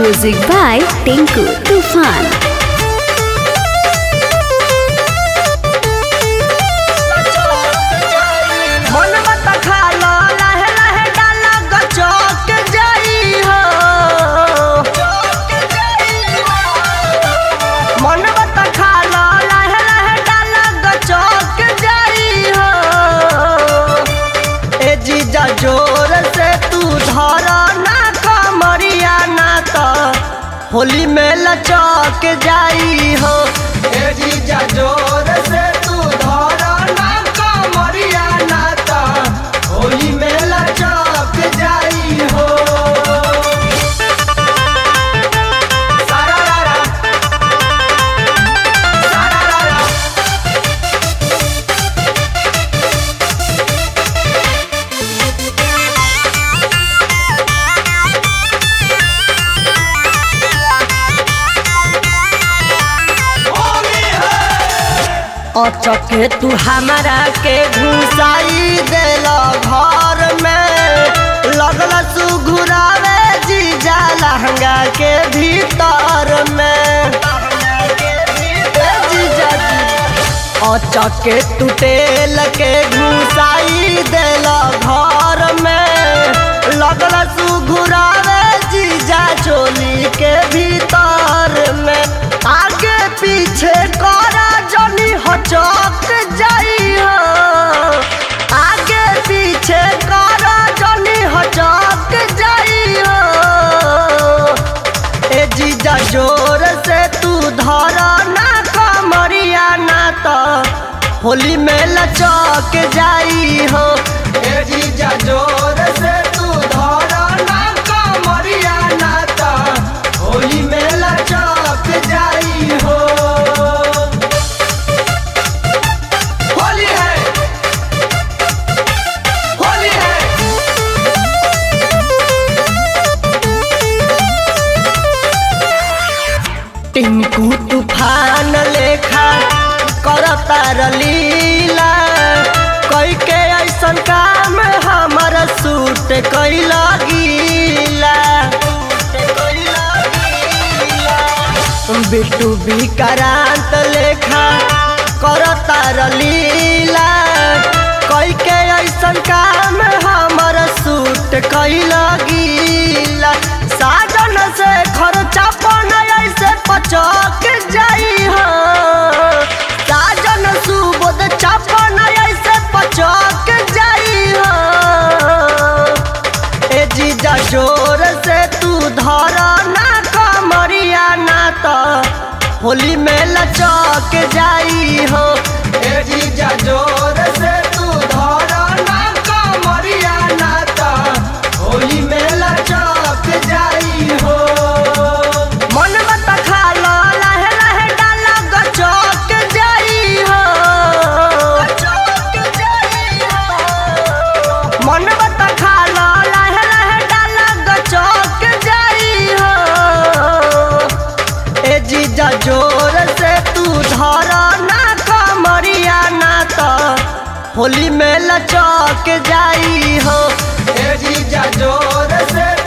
Music by Tinku Tufan. जोर से तू धरा ना कमरिया ना तो होली में लचक जाई हो। ए जीजा जोर से तू धरा ना कमरिया ना तो होली में लचक जाई हो। अचके तू हमारा के घुसाई देला घर में, लगल सुघुरावे जीजा लहंगा के भीतर में। अचके तू तेल के घुसाई देला घर में, लगल सुघुरावे जीजा चोली के भीतर में। आगे पीछे करा जनी हचक जाई हो, आगे पीछे करा जनी हचक जाई हो। ए जीजा जोर से तू धरा ना कमरिया ना तो होली में लचक जाई हो। ए जीजा जोर से तू धरा ना कमरिया ना तो होली में लचक जाई हो। टिंकू तूफान लेखा करता लीला, कई के ऐसन काम हमारा सूट कैला गीला। बिट्टू विक्रांत लेखा करता लीला, कई के ऐसन काम हमारा सूट कैला गीला। साजन से खर्चा ऐसे पचक जाई हो, साजन सुबोध चापन ऐसे पचक जाई हो। ए जीजा जोर से तू धरा ना कमरिया ना तो होली में लचक जाई हो। ए जीजा जोर से तू धरा ना कमरिया ना तो होली में लचक जाई हो। जोर से तू धरा ना कमरिया ना तो होली में लचक जाई हो। ए जीजा जोर से